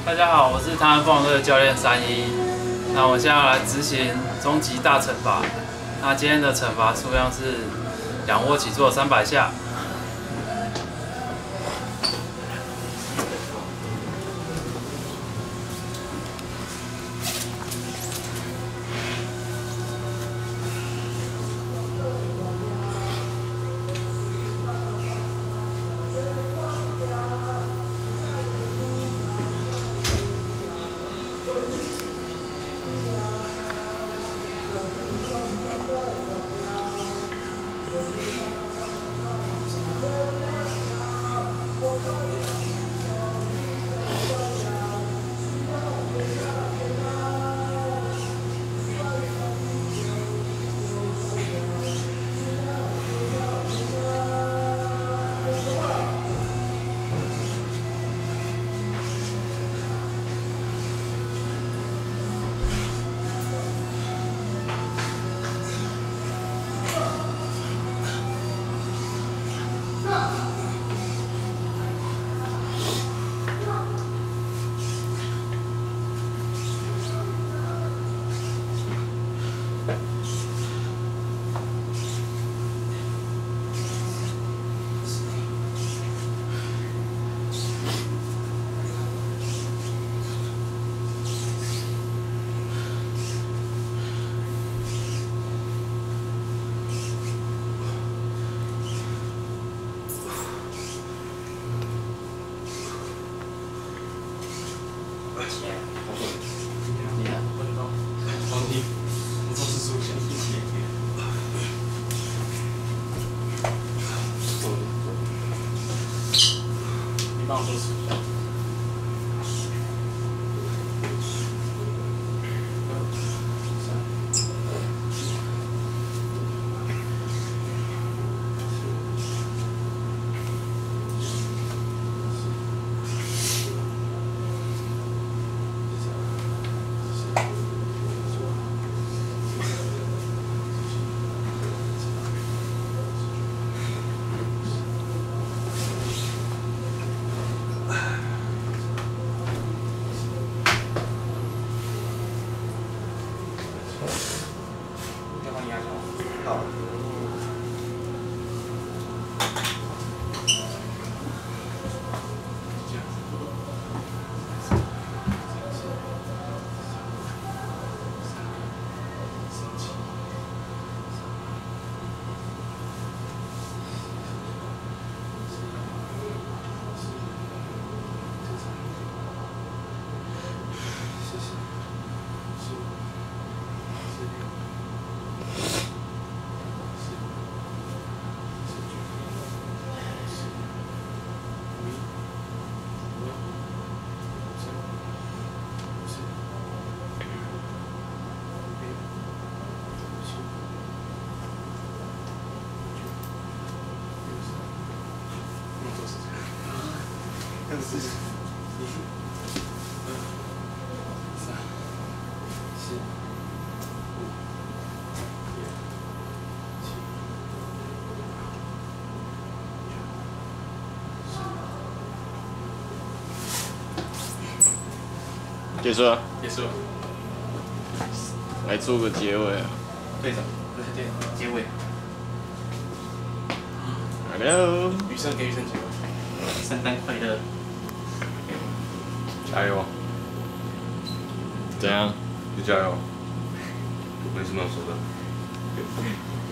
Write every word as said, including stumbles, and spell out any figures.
大家好，我是台湾凤凰队的教练三一。那我现在要来执行终极大惩罚。那今天的惩罚数量是仰卧起坐三百下。 帮我做事。好。四、一、二、三、四、五、六、七、 八、结束了。 结束了。 来做个结尾啊。 队长，对对，结尾。 Hello。 余生给余生结尾。圣诞快乐。 加油！怎样？ 就加油，没什么要说的。